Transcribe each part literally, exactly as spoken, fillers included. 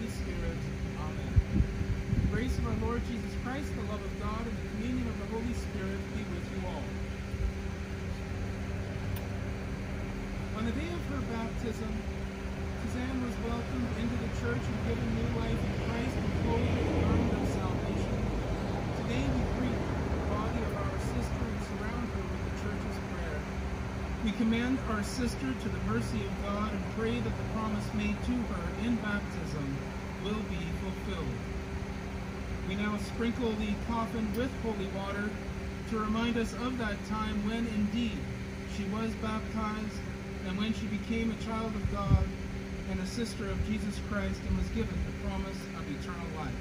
Holy Spirit. Amen. The grace of our Lord Jesus Christ, the love of God, and the communion of the Holy Spirit be with you all. On the day of her baptism, Suzanne was welcomed into the church and given new life in Christ and clothed with the garment of salvation. Today we greet the body of our sister and surround her with the church's prayer. We commend our sister to the mercy of God and pray that the promise made to her in baptism will be fulfilled. We now sprinkle the coffin with holy water to remind us of that time when indeed she was baptized and when she became a child of God and a sister of Jesus Christ and was given the promise of eternal life.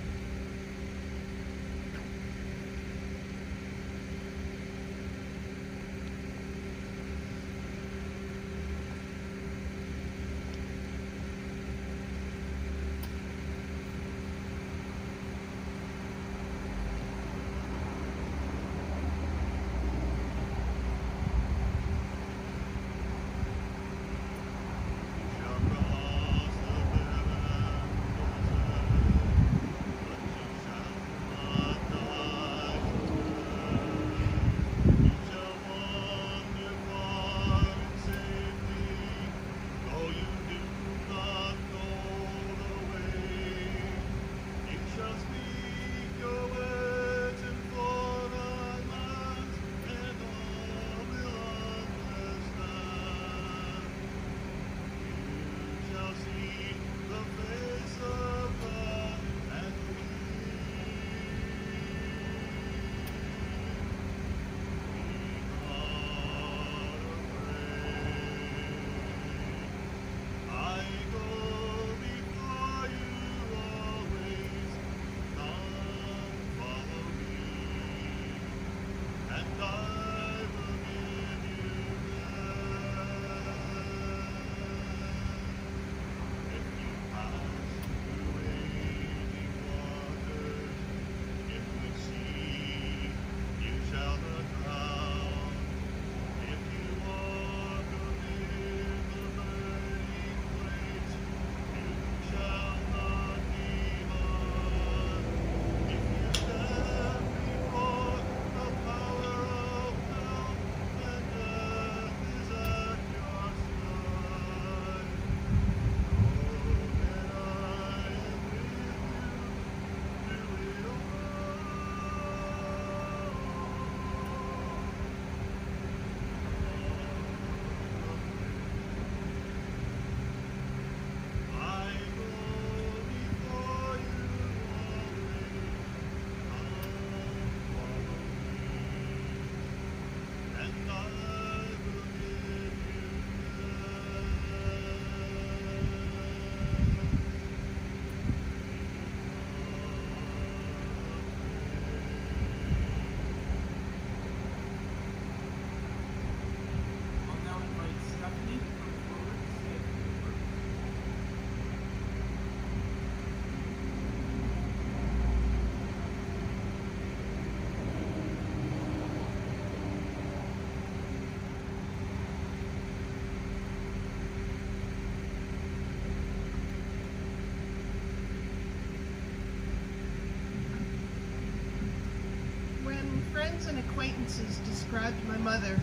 And acquaintances described my mother,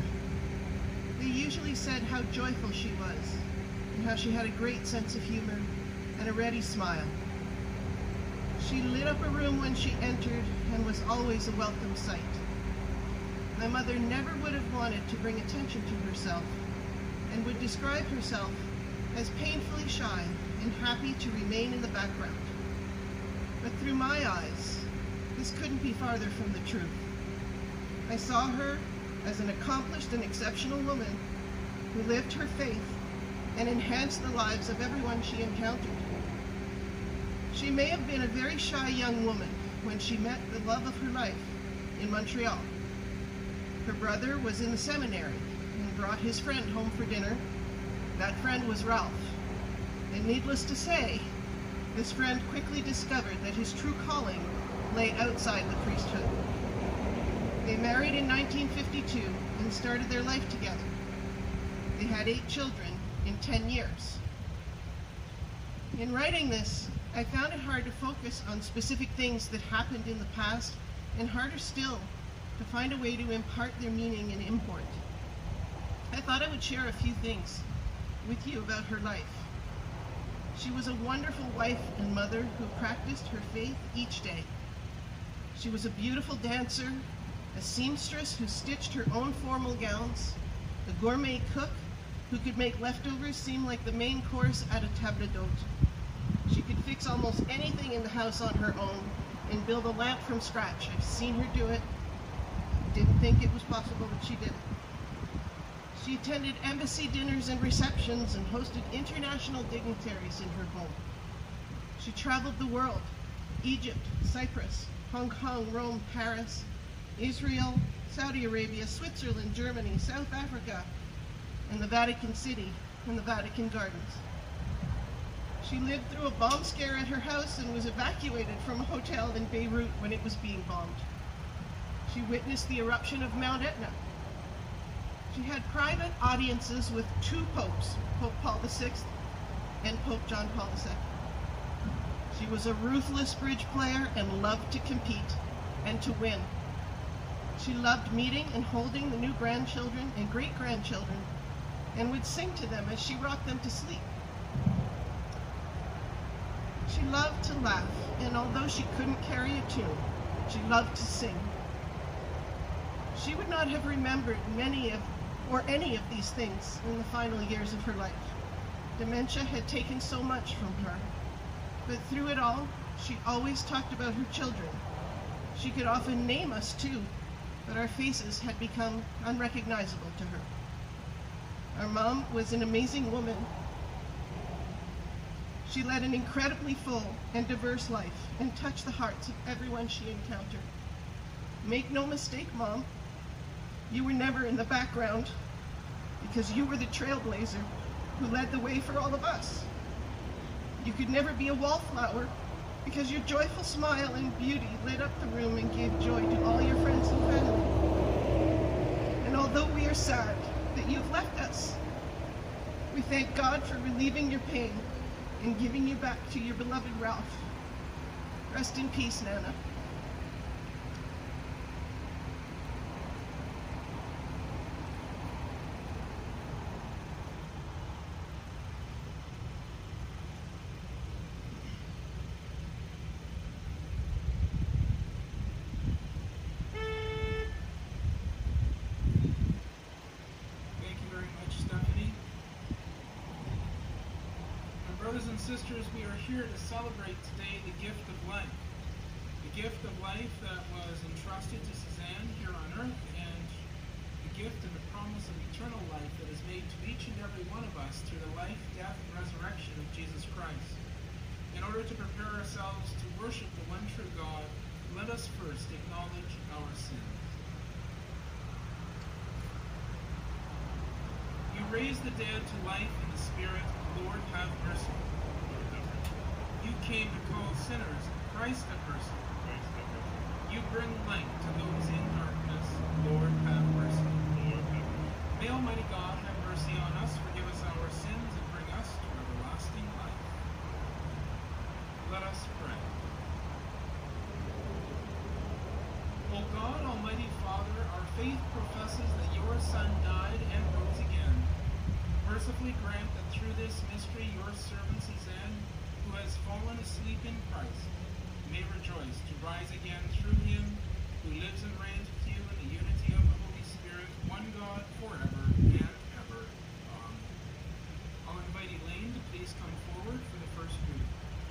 they usually said how joyful she was and how she had a great sense of humor and a ready smile. She lit up a room when she entered and was always a welcome sight. My mother never would have wanted to bring attention to herself and would describe herself as painfully shy and happy to remain in the background. But through my eyes, this couldn't be farther from the truth. I saw her as an accomplished and exceptional woman who lived her faith and enhanced the lives of everyone she encountered. She may have been a very shy young woman when she met the love of her life in Montreal. Her brother was in the seminary and brought his friend home for dinner. That friend was Ralph. And needless to say, this friend quickly discovered that his true calling lay outside the priesthood. They married in nineteen fifty-two and started their life together. They had eight children in ten years. In writing this, I found it hard to focus on specific things that happened in the past, and harder still to find a way to impart their meaning and import. I thought I would share a few things with you about her life. She was a wonderful wife and mother who practiced her faith each day. She was a beautiful dancer, a seamstress who stitched her own formal gowns, a gourmet cook who could make leftovers seem like the main course at a table d'hôte. She could fix almost anything in the house on her own and build a lamp from scratch. I've seen her do it. Didn't think it was possible, but she did it. She attended embassy dinners and receptions and hosted international dignitaries in her home. She traveled the world: Egypt, Cyprus, Hong Kong, Rome, Paris, Israel, Saudi Arabia, Switzerland, Germany, South Africa, and the Vatican City and the Vatican Gardens. She lived through a bomb scare at her house and was evacuated from a hotel in Beirut when it was being bombed. She witnessed the eruption of Mount Etna. She had private audiences with two popes, Pope Paul the Sixth and Pope John Paul the Second. She was a ruthless bridge player and loved to compete and to win. She loved meeting and holding the new grandchildren and great-grandchildren and would sing to them as she rocked them to sleep. She loved to laugh, and although she couldn't carry a tune, she loved to sing. She would not have remembered many of, or any of these things in the final years of her life. Dementia had taken so much from her, but through it all, she always talked about her children. She could often name us too, but our faces had become unrecognizable to her. Our mom was an amazing woman. She led an incredibly full and diverse life and touched the hearts of everyone she encountered. Make no mistake, Mom, you were never in the background because you were the trailblazer who led the way for all of us. You could never be a wallflower because your joyful smile and beauty lit up the room and gave joy to all your friends and family. And although we are sad that you've left us, we thank God for relieving your pain and giving you back to your beloved Ralph. Rest in peace, Nana. Brothers and sisters, we are here to celebrate today the gift of life. The gift of life that was entrusted to Suzanne here on earth, and the gift and the promise of eternal life that is made to each and every one of us through the life, death, and resurrection of Jesus Christ. In order to prepare ourselves to worship the one true God, let us first acknowledge our sins. You raise the dead to life in the Spirit. Lord, have mercy. Lord, have mercy. You came to call sinners. Christ, have mercy. Christ, have mercy. You bring light to those in darkness. Lord, have mercy. Lord, have mercy. May Almighty God have mercy on us, forgive us our sins, and bring us to everlasting life. Let us pray. O God, Almighty Father, our faith professes that your Son died and rose again. Mercifully grant that through this mystery your servant Suzanne, who has fallen asleep in Christ, may rejoice to rise again through him, who lives and reigns with you in the unity of the Holy Spirit, one God, forever and ever. Amen. I'll invite Elaine to please come forward for the first reading.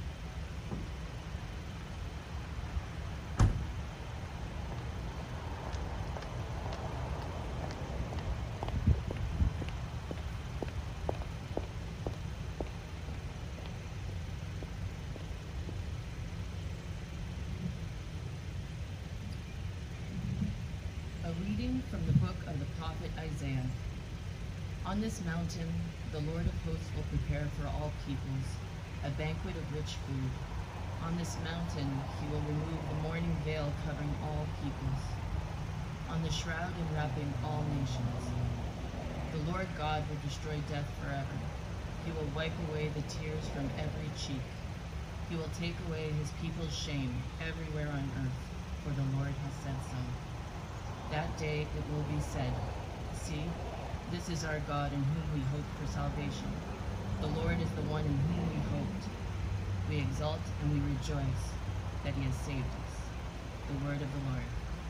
Reading from the book of the prophet Isaiah. On this mountain, the Lord of hosts will prepare for all peoples a banquet of rich food. On this mountain, he will remove the mourning veil covering all peoples, on the shroud enwrapping all nations. The Lord God will destroy death forever. He will wipe away the tears from every cheek. He He will take away his people's shame everywhere on earth, for the Lord has said so. That day it will be said, see, this is our God in whom we hope for salvation. The Lord is the one in whom we hoped. We exult and we rejoice that he has saved us. The word of the Lord.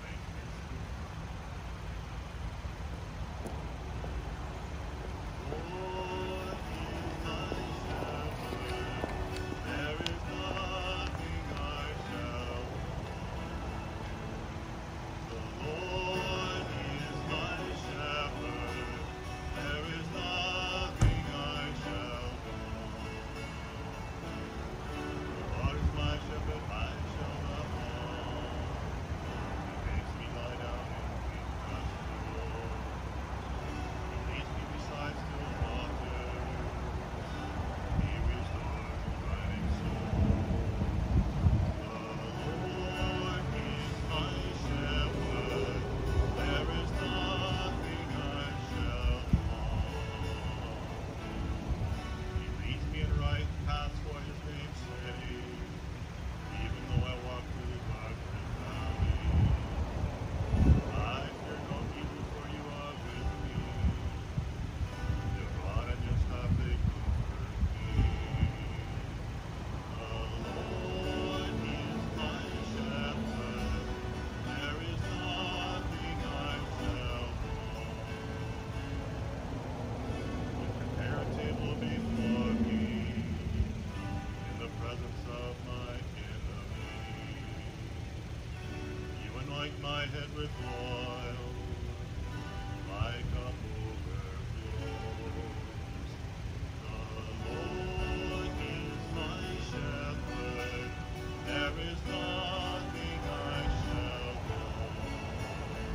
My head with oil, my cup overflows. The Lord is my shepherd, there is nothing I shall want.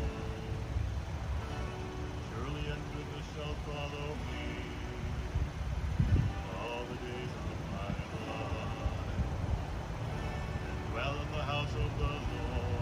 Surely and goodness shall follow me all the days of my life, and dwell in the house of the Lord.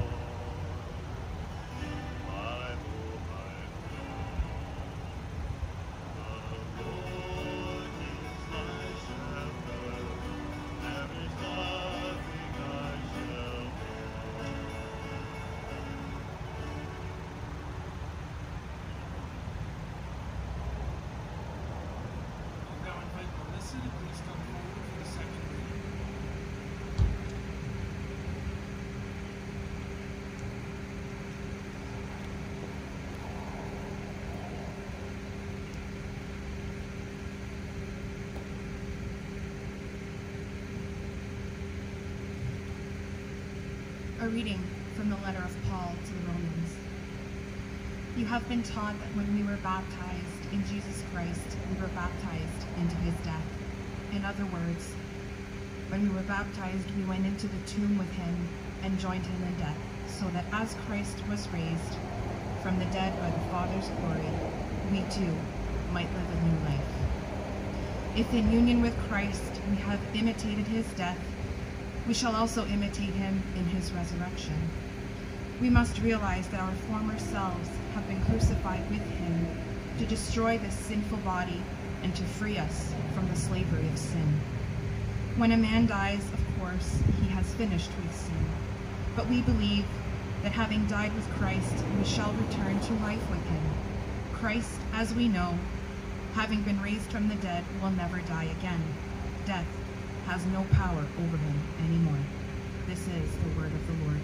A reading from the letter of Paul to the Romans. You have been taught that when we were baptized in Jesus Christ, we were baptized into his death. In other words, when we were baptized, we went into the tomb with him and joined him in death, so that as Christ was raised from the dead by the Father's glory, we too might live a new life. If in union with Christ we have imitated his death, we shall also imitate him in his resurrection. We must realize that our former selves have been crucified with him to destroy this sinful body and to free us from the slavery of sin. When a man dies, of course, he has finished with sin. But we believe that having died with Christ, we shall return to life with him. Christ, as we know, having been raised from the dead, will never die again. Death has no power over him anymore. This is the word of the Lord.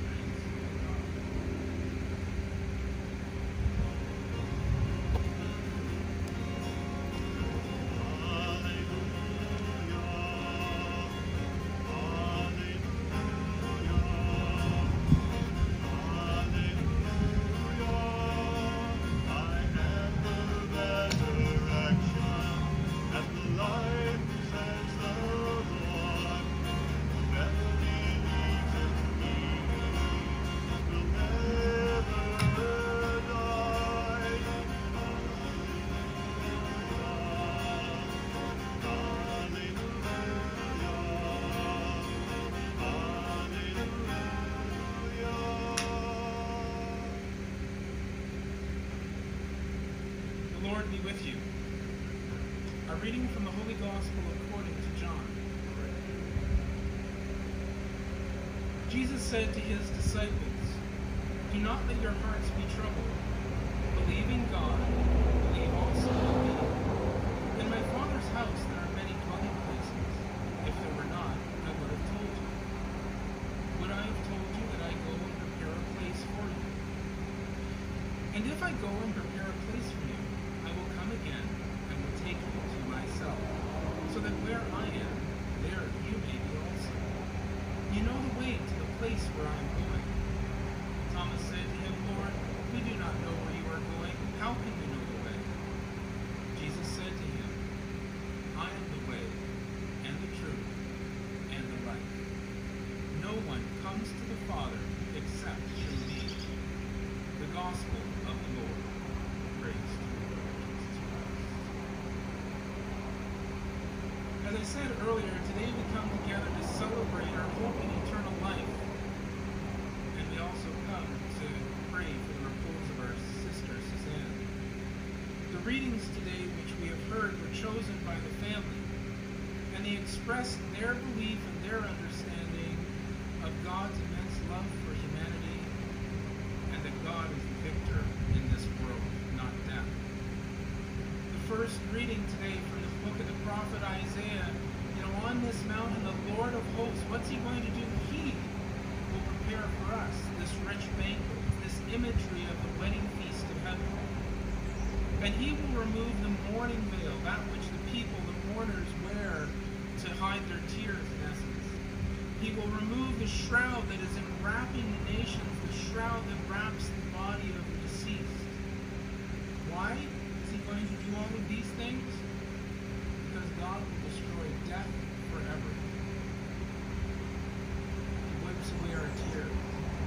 Lord be with you. A reading from the Holy Gospel according to John. Jesus said to his disciples, "Do not let your hearts be troubled. Believe in God, believe also in me. In my Father's house there are many dwelling places. If there were not, I would have told you. Would I have told you that I go and prepare a place for you? And if I go and prepare a place for you, I will come again and will take you to myself, so that where I am, there you may be also. You know the way to the place where I am going." Thomas said to him, "Lord, we do not know where you are going. How can we know the way?" Jesus said to him, "I am the way, and the truth, and the life. No one comes to the Father except through me." The Gospel of the Lord. Praise to you, Lord Jesus Christ. As I said earlier, today we come together to celebrate our hope in eternal life. And we also come to pray for the repose of our sister Suzanne. The readings today which we have heard were chosen by the family, and they expressed their belief and their understanding of God's immense love for humanity, and that God is the victor in this world, not death. The first reading today from the book of the prophet Isaiah, you know, on this mountain, the Lord of hosts, what's he going to do? He will prepare for us this rich banquet, this imagery of the wedding feast of heaven. And he will remove the mourning veil, that which the people, the mourners, wear to hide their tears, in essence. He will remove the shroud that is enwrapping the nations, the shroud that wraps the body of the deceased. Why is he going to do all of these things? Because God will destroy death forever. He wipes away our tears.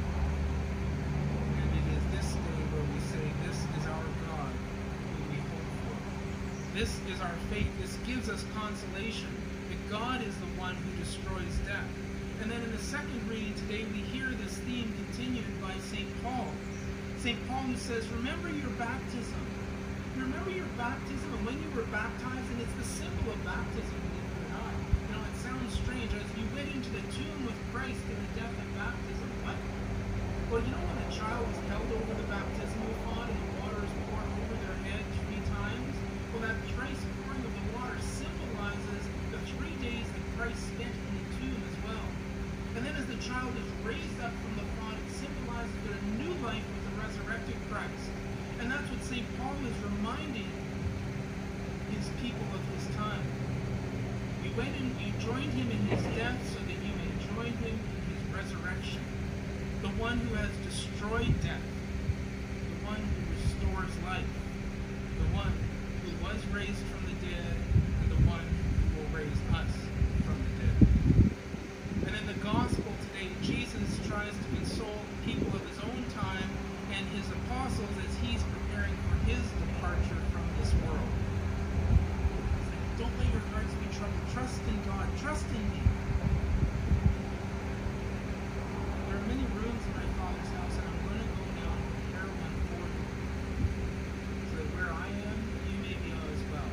And it is this day where we say, "This is our God who we hope for." This is our faith. This gives us consolation that God is the one who destroys death. And then in the second reading today, we hear this theme continued by Saint Paul. Saint Paul who says, "Remember your baptism." You remember your baptism and when you were baptized, and it's the symbol of baptism, believe it or not. You know, it sounds strange. As you went into the tomb with Christ in the death and baptism, what? Well, you know when a child is held over the baptismal font and the water is poured over their head three times? Well, that thrice pouring of the water symbolizes the three days that Christ spent in the tomb as well. And then as the child is raised up from the font, it symbolizes their new life with the resurrected Christ. And that's what Saint Paul is reminding his people of his time. You went and you joined him in his death so that you may join him in his resurrection. The one who has destroyed death. The one who restores life. The one who was raised from the dead, and the one who will raise us from the dead. And in the gospel today, Jesus tries to console the people of his own time and his apostles as he's preparing for his departure from this world. He's like, "Don't let your hearts be troubled. Trust in God. Trust in me." There are many rooms in my Father's house, and I'm going to go now and prepare one for you, so that where I am, you may be as well.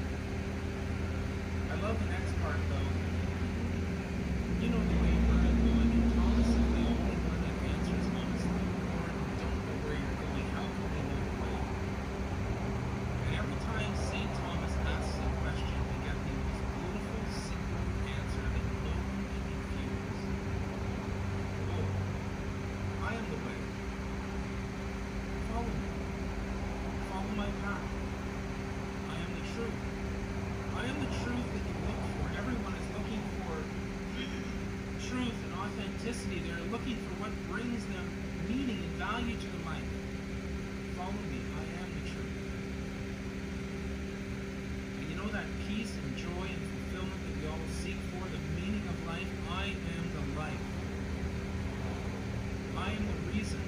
I love the next part, though. You know the way where I'm going, and Thomas is the only one that answers honestly, "Lord, we don't know where you're going. How can we know the way?" And every time Saint Thomas asks a question, we get the most beautiful, simple answer that no one can refuse. "Oh, I am the way. Follow me. Follow my path. I am the truth. I am the truth that you look for. Everyone is looking for truth and authenticity. They're looking for what brings them meaning and value to the life. Follow me. I am the truth." And you know that peace and joy and fulfillment that we all seek for, the meaning of life? I am the life. I am the reason.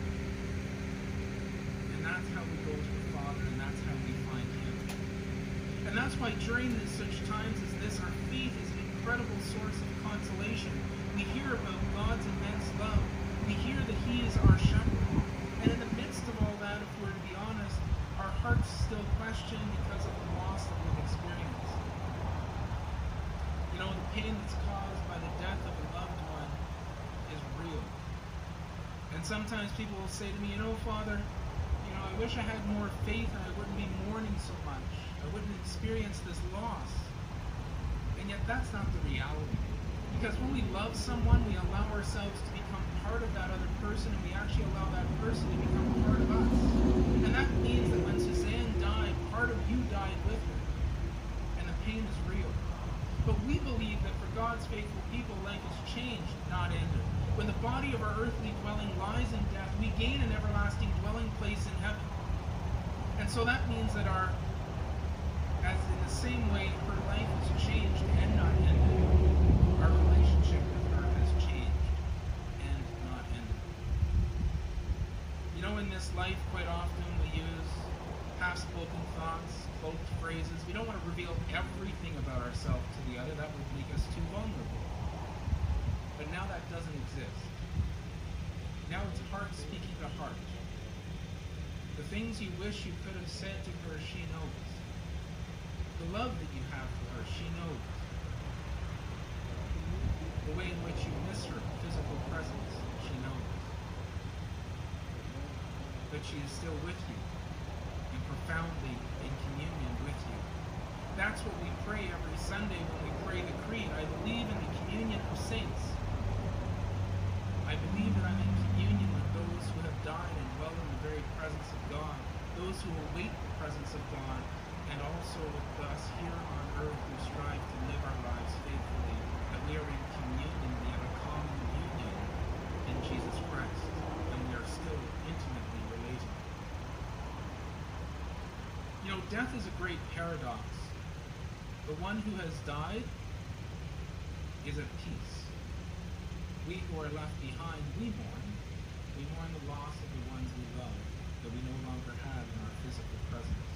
And that's how we go to the Father, and that's how we find him. And that's why during this, such times as this, our faith is an incredible source of consolation. We hear about God's immense love. We hear that he is our shepherd. And in the midst of all that, if we're to be honest, our hearts still question because of the loss that we've experienced. You know, the pain that's caused by the death of a loved one is real. sometimes people will say to me, you know, Father, you know, I wish I had more faith and I wouldn't be mourning so much. I wouldn't experience this loss. And yet that's not the reality. Because when we love someone, we allow ourselves to become part of that other person, and we actually allow that person to become part of us. And that means that when Suzanne died, part of you died with her. And the pain is real. But we believe that for God's faithful people, life is changed, not ended. When the body of our earthly dwelling lies in death, we gain an everlasting dwelling place in heaven. And so that means that our, as in the same way her life is changed and not ended, our relationship with her has changed and not ended. You know, in this life, quite often we use half-spoken thoughts, cloaked phrases. We don't want to reveal everything about ourselves to the other. That would make us too vulnerable. But now that doesn't exist. Now it's heart speaking to heart. The things you wish you could have said to her, she knows. The love that you have for her, she knows. The way in which you miss her physical presence, she knows. But she is still with you, and profoundly in communion with you. That's what we pray every Sunday when we pray the Creed. I believe in the communion of saints. I believe that I'm in communion with those who have died and dwell in the very presence of God, those who await the presence of God, and also with us here on earth who strive to live our lives faithfully, that we are in communion, we have a common union in Jesus Christ, and we are still intimately related. You know, death is a great paradox. The one who has died is at peace. We who are left behind, we mourn. We mourn the loss of the ones we love that we no longer have in our physical presence.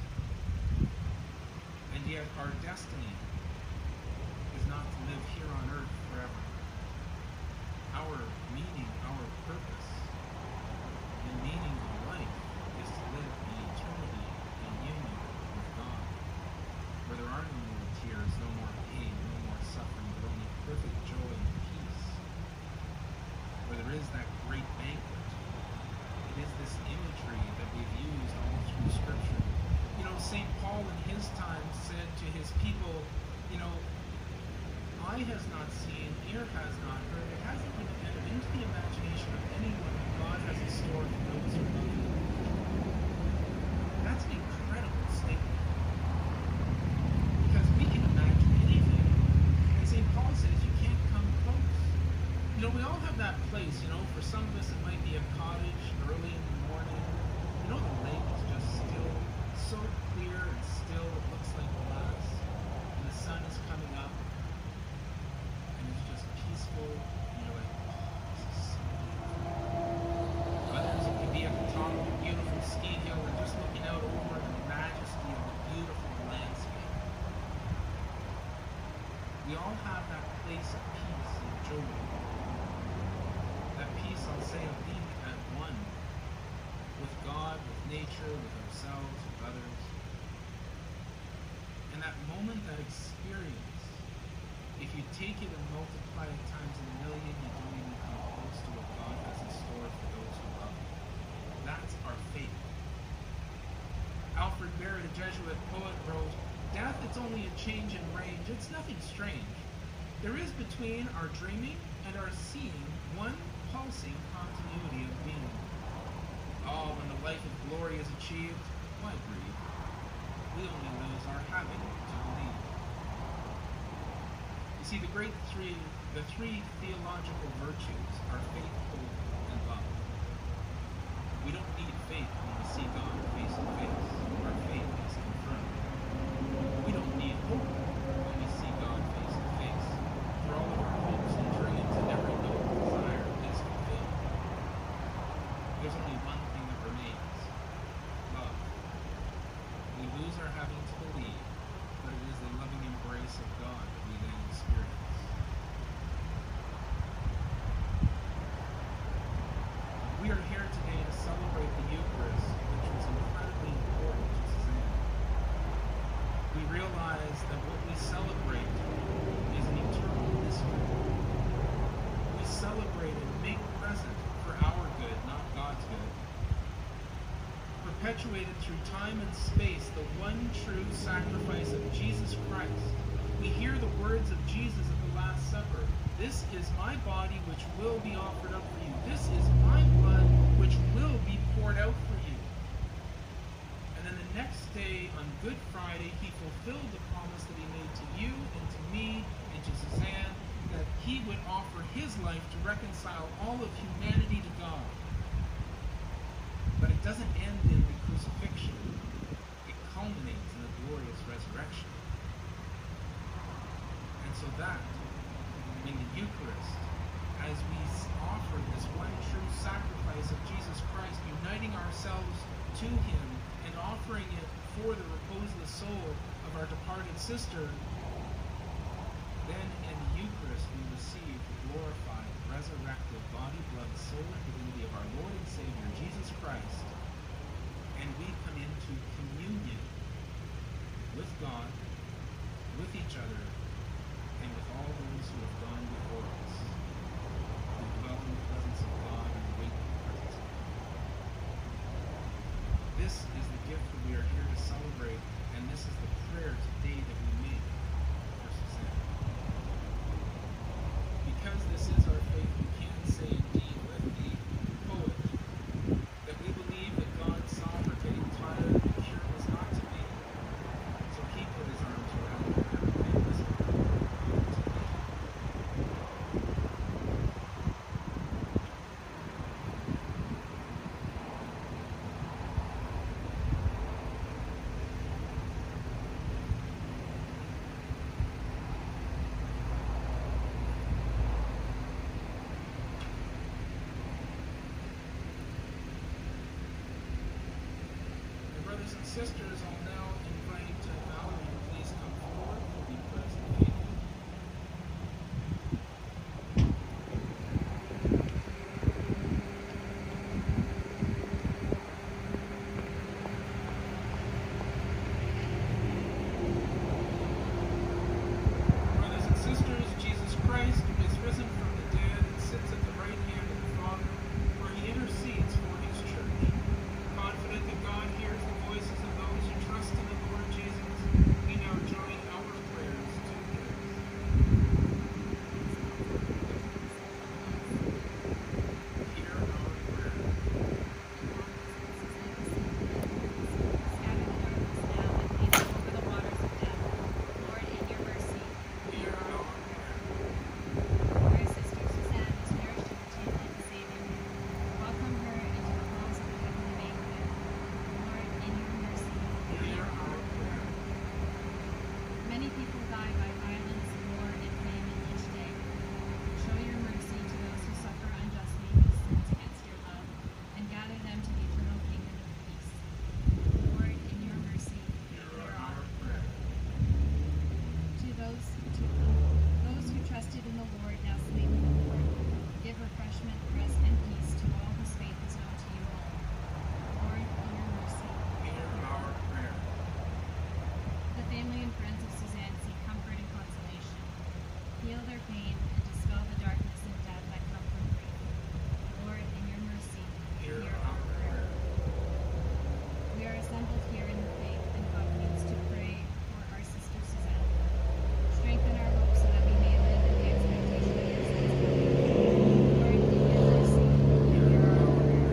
And yet our destiny is not to live here on earth forever. Our meaning, our purpose, the meaning of life is to live in eternity in union with God, where there are no more tears, no more pain, no more suffering, but only perfect joy and peace. Where there is that great banquet. It is this imagery that we've used all through Scripture. You know, Saint Paul in his time said to his people, you know, eye has not seen, ear has not heard, it hasn't even entered into the imagination of anyone what God has in store for those who love him. That's an incredible statement. Because we can imagine anything. And Saint Paul says you can't come close. You know, we all have that place, you know, for some of us it might be a cottage early in the morning. You know, the lake is just still, so clear and still, it looks like glass. And the sun is coming up. And it's just peaceful. And you're like, oh, this is so beautiful. Others, it could be at the top of a beautiful ski hill and just looking out over the majesty of the beautiful landscape. We all have that place of peace and joy. That peace, I'll say, of being at one with God, with nature, with ourselves, with others. And that moment, that experience, if you take it and multiply it times a million, you don't even come close to what God has in store for those who love him. That's our faith. Alfred Barrett, a Jesuit poet, wrote, "Death, it's only a change in range. It's nothing strange. There is between our dreaming and our seeing one pulsing continuity of being. Oh, when the life of glory is achieved, why grieve? We only lose our habit to believe." You see, the great three, the three theological virtues are faith, hope, and love. We don't need faith when we see God face to face. Our faith is confirmed. We don't need hope when we see God face to face. For all of our hopes and dreams and every noble desire is fulfilled. There's only one thing that remains: love. We lose our having to believe, but it is the loving embrace of God that we then experience. We are here today to celebrate the Eucharist, which was incredibly important to Suzanne. perpetuated through time and space the one true sacrifice of Jesus Christ. We hear the words of Jesus at the Last Supper. This is my body which will be offered up for you. This is my blood which will be poured out for you. And then the next day, on Good Friday, he fulfilled the promise that he made to you and to me and to Suzanne, that he would offer his life to reconcile all of humanity to God. But it doesn't end in the crucifixion. It culminates in the glorious resurrection. And so that, in the Eucharist, as we offer this one true sacrifice of Jesus Christ, uniting ourselves to him and offering it for the repose soul of our departed sister, then in the Eucharist we receive the glorified, resurrected body, blood, soul, and divinity of our Lord and Savior, Jesus Christ, and we come into communion with God, with each other, and with all those who have gone before us, who dwell in the presence of God and wait in the presence of God. This is the gift that we are here to celebrate, and this is the prayer today that we make for Suzanne. Because this is our faith, we can say indeed with the poet that we believe that God's sovereign, getting tired and cure was not to be. So he put his arms around her and made this and sisters, I'll now invite uh, Valerie to please come forward and be present faithful. Brothers and sisters, Jesus Christ is risen from the dead and sits at the right hand of the Father, where he intercedes for his church. Confident that God hears the voices of those who trust in the Lord Jesus, we now join our prayers to his. Hear our prayer. Hear our prayer. Hear our prayer. Many people die by violence, war, and famine each day. Show your mercy to those who suffer unjustly who sins against your love, and gather them to the eternal kingdom of peace. Lord, in your mercy, Hear our prayer. to those to those who trusted in the Lord now sleep in the Lord, give refreshment, rest, and peace to all whose faith is known to you alone. Lord, in your mercy. Hear our prayer. The family and friends of Suzanne seek comfort and consolation. Heal their pain and dispel the darkness and death that come from grief. Lord, in your mercy, Hear hear our our prayer. We are assembled here in the faith and confidence to pray for our sister Suzanne. Strengthen our hope so that we may live in the expectation of your son's coming. Lord, in your mercy, hear our prayer.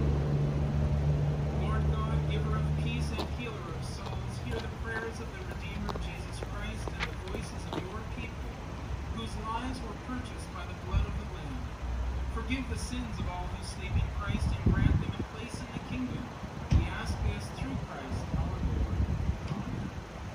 Lord God, giver of peace and healer of souls, hear the prayers of the Redeemer Jesus Christ and the voices of your people, whose lives were purchased by the blood of the Lamb. Forgive the sins of all who sleep in Christ and grant them a place in the kingdom. We ask this through Christ our Lord. Amen.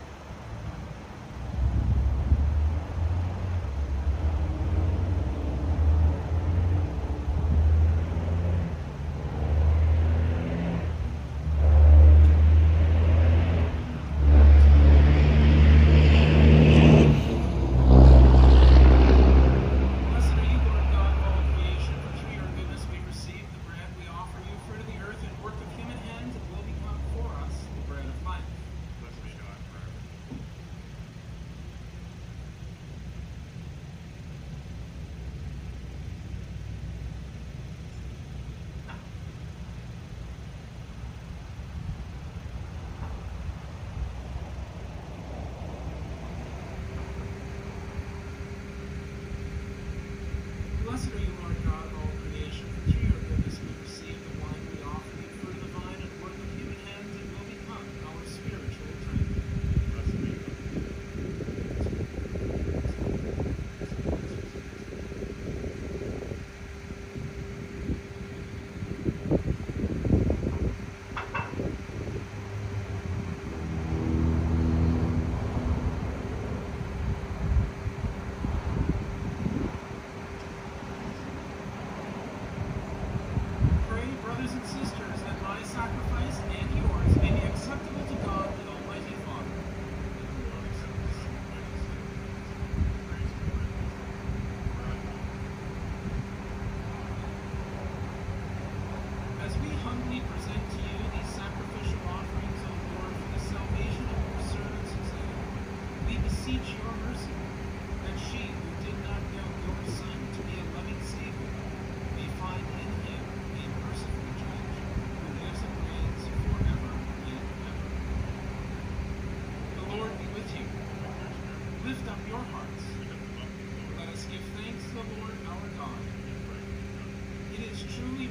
Blessed are you, Lord God of all creation, for through your goodness we receive the bread we offer you, fruit of the earth and work of human hands, it will become for us the bread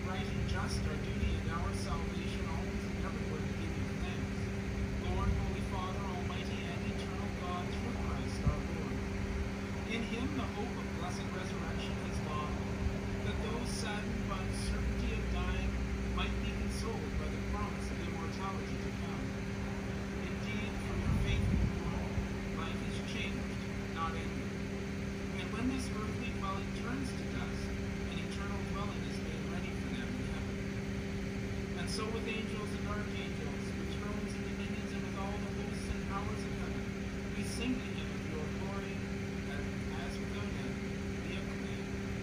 right and just, our duty and our salvation, always and everywhere to give you thanks. Lord, Holy Father, Almighty and eternal God, through Christ our Lord. In him the hope of blessed resurrection has dawned, that those saddened by the certainty of dying might be consoled by the promise of immortality to come. Indeed, from your faithful Lord, life is changed, not ended. And when this earthly dwelling turns to dust, an eternal dwelling is made ready for them in heaven. And so with angels and archangels, with thrones and dominions, and with all the hosts and powers of heaven, we sing the hymn of your glory, as, as without end we acclaim.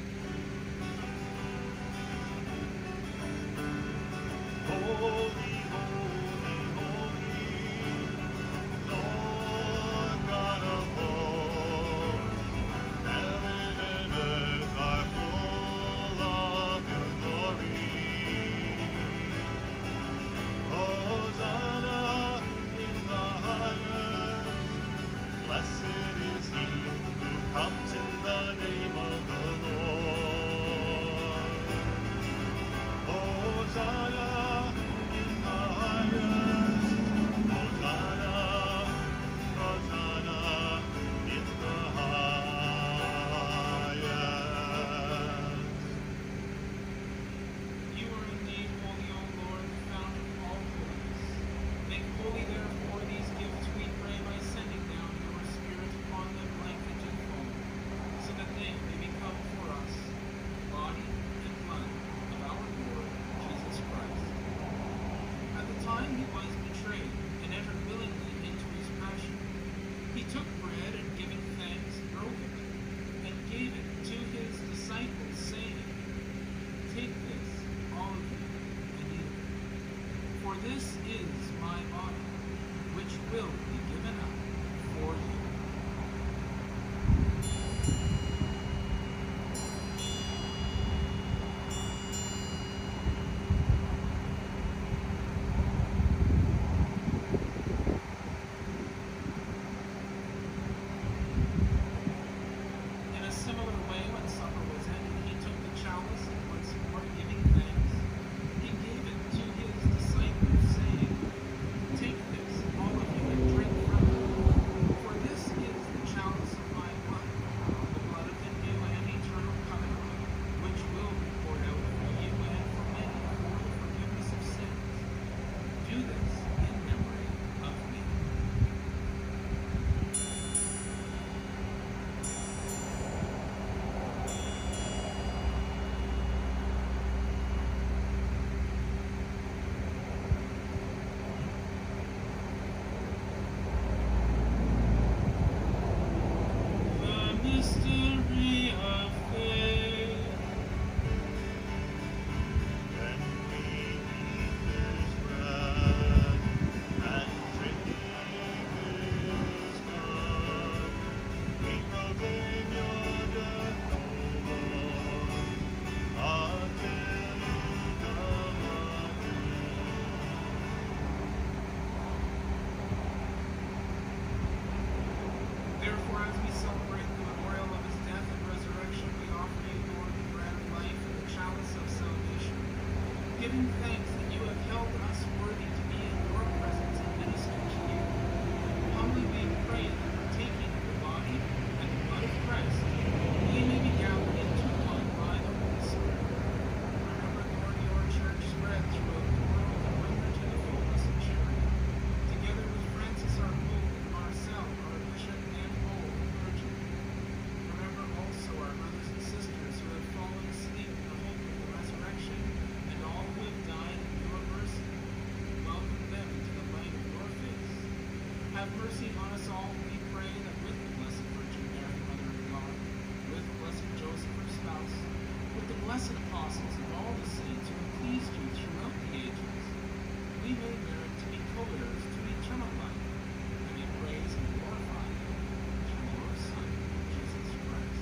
Holy, holy, holy, Lord God of hosts, heaven and earth are full of your glory. Hosanna in the highest, blessed is he who comes in the name of the Lord. Hosanna in the highest, Hosanna, Hosanna in the highest. You are indeed holy, O Lord, the fount of all holiness. Make holy, therefore, these gifts, we pray, by sending down your Spirit upon them like the dewfall, so that they may become for us body and blood of our Lord Jesus Christ. At the time he was betrayed and entered willingly into his passion, he took bread and giving thanks, broke it, and gave it to his disciples, saying, Take this, all of you, and eat it. For this is my body, which will be given up for you. In a similar way, when supper was ended, he took the chalice, and once more giving thanks, he gave it to his disciples, saying, Take this, all of you, and drink from it. For this is the chalice of my blood, the blood of the new and eternal covenant, which will be poured out for you and for many for the forgiveness of sins. Do this in memory of me. The mystery of faith. When we eat this bread and drink this cup, we proclaim your death, O Lord, until you come again. Therefore, as we celebrate the memorial of his death and resurrection, we offer you, Lord, the bread of life and the chalice of salvation, giving thanks that you have held us worthy to be in your presence and minister to you. Humbly we pray that partaking of the body and the blood of Christ, we may be gathered into one by the Holy Spirit. Remember, Lord, your church spread throughout the world and bring her to the fullness of charity, together with Francis our Pope and Marcel, our Bishop, and all the clergy. Remember also our brothers and sisters who have fallen asleep in the hope of the resurrection, and all who have died in your mercy. Welcome them into the light of your face. Have mercy on us all, we pray, that with the Blessed Virgin Mary, Mother of God, with Blessed Joseph, her spouse, with the blessed apostles and all the saints who have pleased you throughout the ages, we may merit to be co-heirs to eternal life, and may praise and glorify you through your Son, Jesus Christ.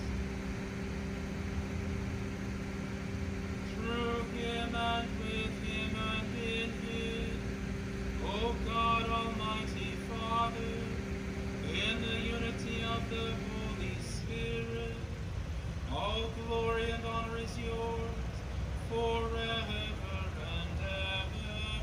Through him and with him and in him, O God, Almighty Father, in the unity of the Holy Spirit, all glory and honor is yours forever and ever.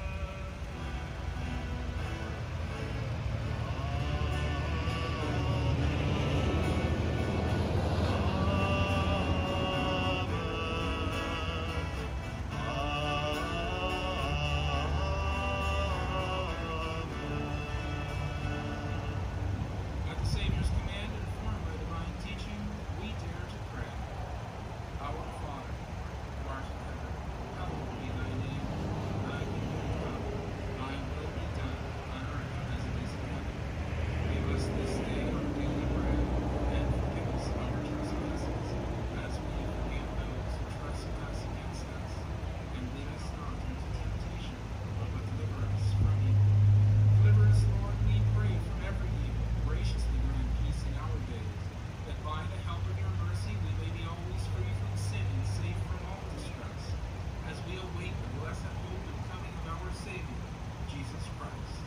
At the Savior's command, informed by divine teaching, we dare to pray. Our Father, who art in heaven, hallowed be thy name. Thy kingdom come, thy will be done, on earth as it is in heaven. Give us this day our daily bread, and forgive us our trespasses, as we forgive those who trespass against us. And lead us not into temptation, but deliver us from evil. Deliver us, Lord, we pray, from every evil. Graciously grant peace in our days, that by the help of your mercy we may be always free from sin and safe from all distress, as we await the blessed hope and coming of our Savior, Jesus Christ.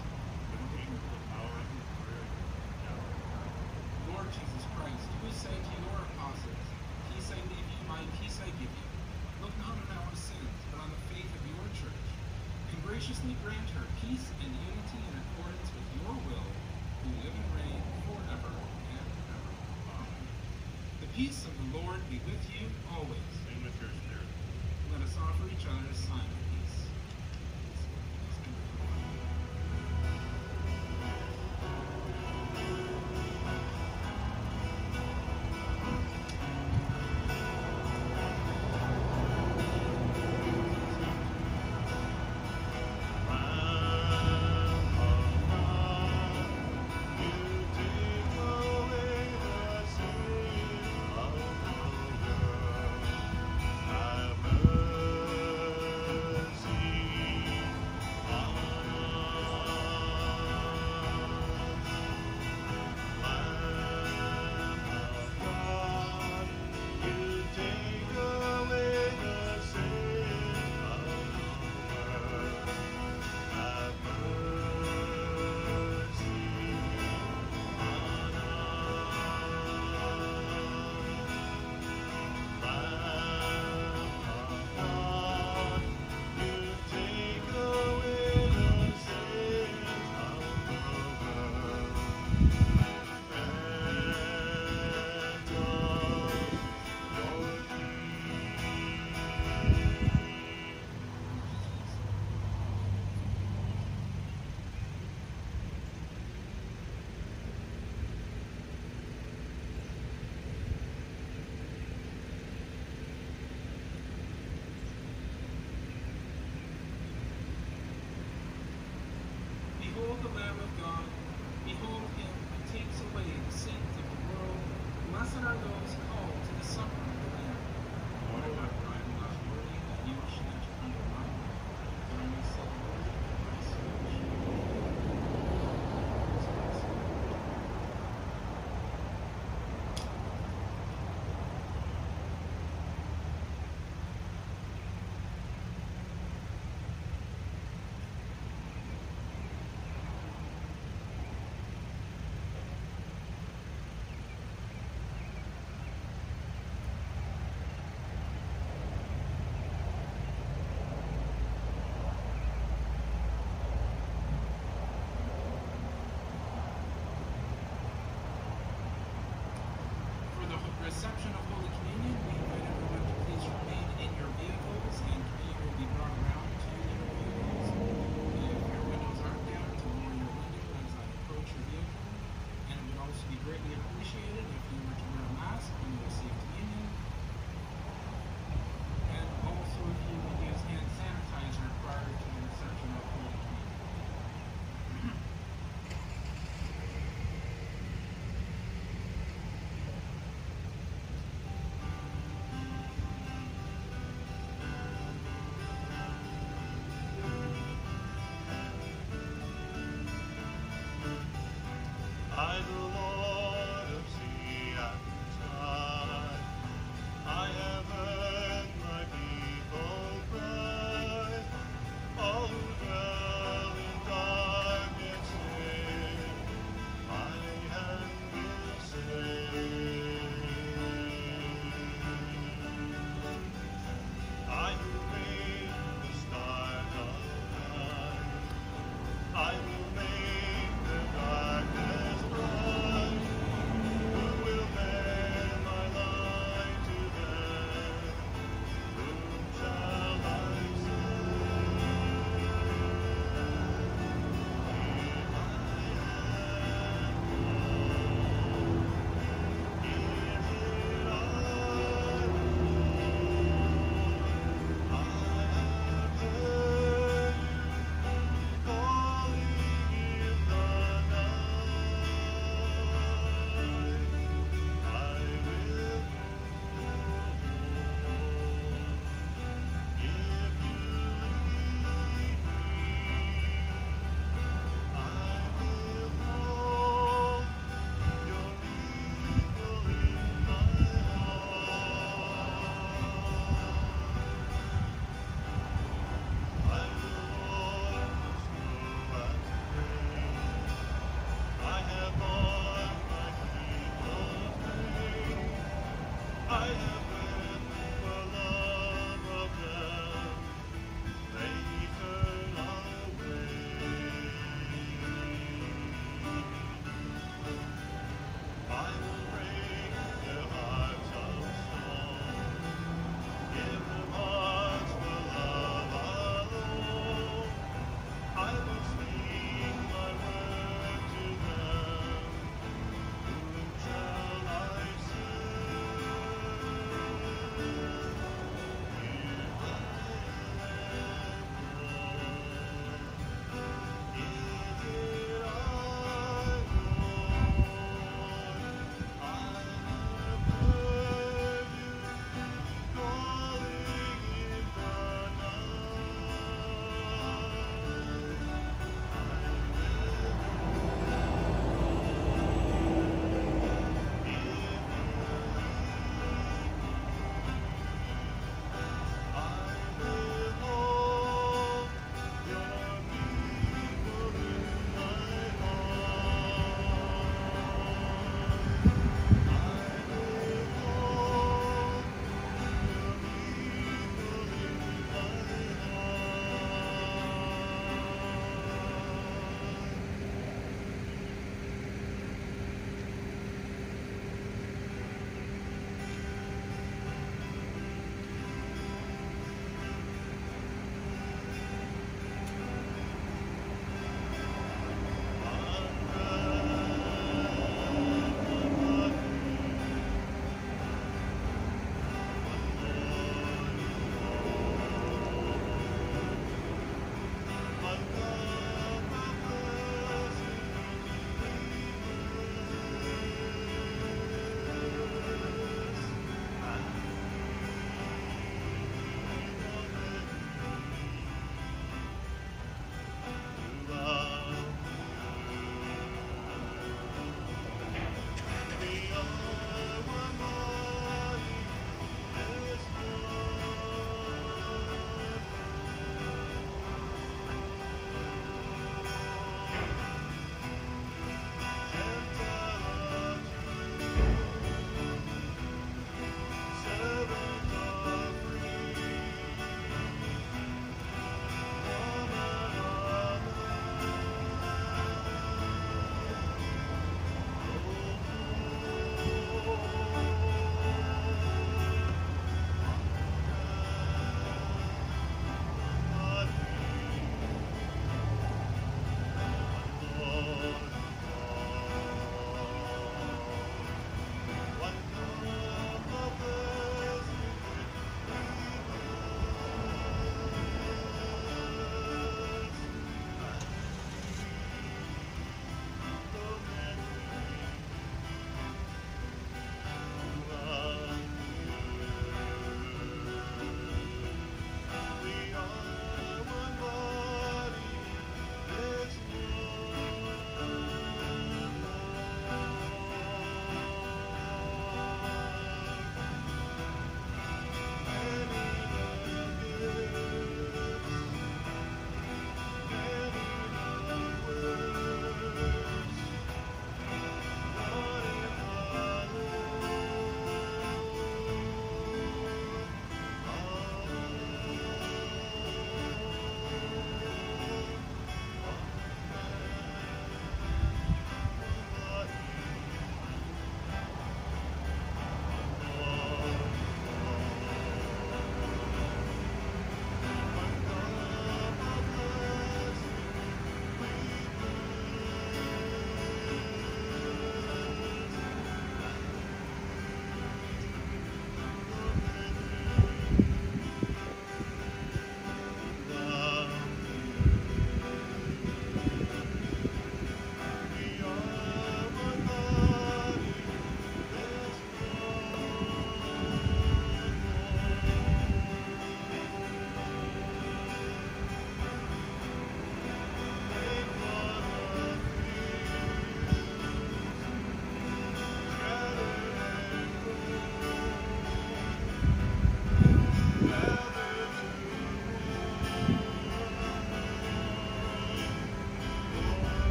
Lord Jesus Christ, who said to your apostles, Peace I leave you, my peace I give you, look not on our sins, but on the faith of your church, and graciously grant her peace and unity in accordance with your will, who live and reign forever and ever. Amen. The peace of the Lord be with you always. And with your spirit. Let us offer each other a sign of peace. You take away the sin of the world.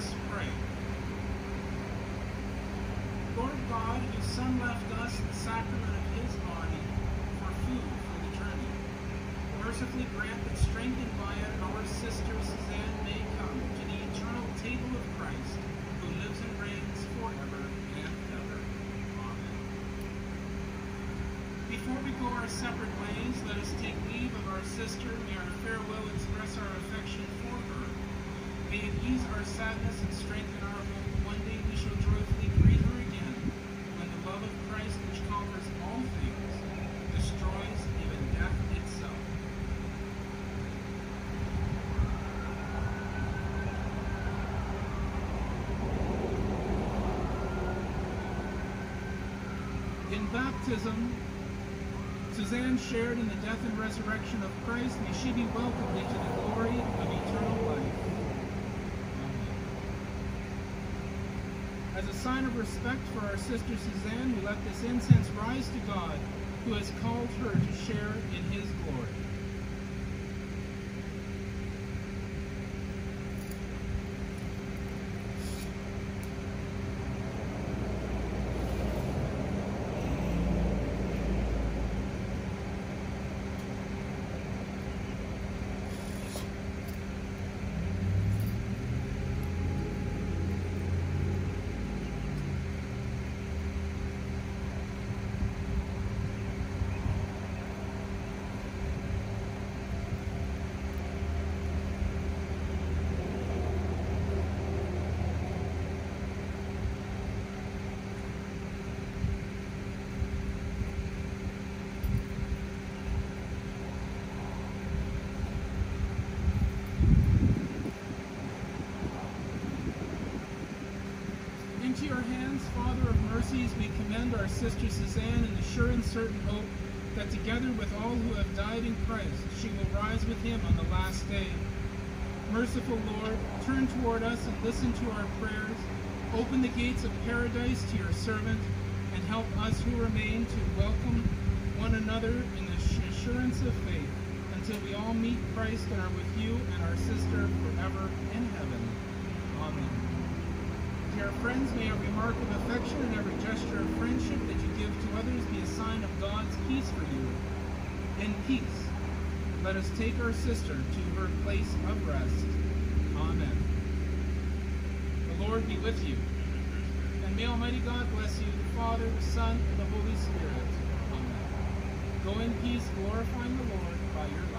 us pray. Lord God, whose Son left us the sacrament of his body for food for the journey, mercifully grant that, strengthened by it, our sister Suzanne may come to the eternal table of Christ, who lives and reigns forever and ever. Amen. Before we go our separate ways, let us take leave of our sister. May our farewell express our affection for her. May it ease our sadness and strengthen our hope. One day we shall joyfully greet her again, when the love of Christ, which conquers all things, destroys even death itself. In baptism, Suzanne shared in the death and resurrection of Christ. May she be welcomed into the glory of eternal life. As a sign of respect for our sister Suzanne, we let this incense rise to God, who has called her to share in his glory. Into your hands, Father of mercies, we commend our sister Suzanne in the sure and certain hope that together with all who have died in Christ, she will rise with him on the last day. Merciful Lord, turn toward us and listen to our prayers. Open the gates of paradise to your servant, and help us who remain to welcome one another in the assurance of faith, until we all meet Christ and are with you and our sister forever in heaven. Amen. Dear friends, may every mark of affection and every gesture of friendship that you give to others be a sign of God's peace for you. In peace, let us take our sister to her place of rest. Amen. The Lord be with you. And may Almighty God bless you, the Father, the Son, and the Holy Spirit. Amen. Go in peace, glorifying the Lord by your life.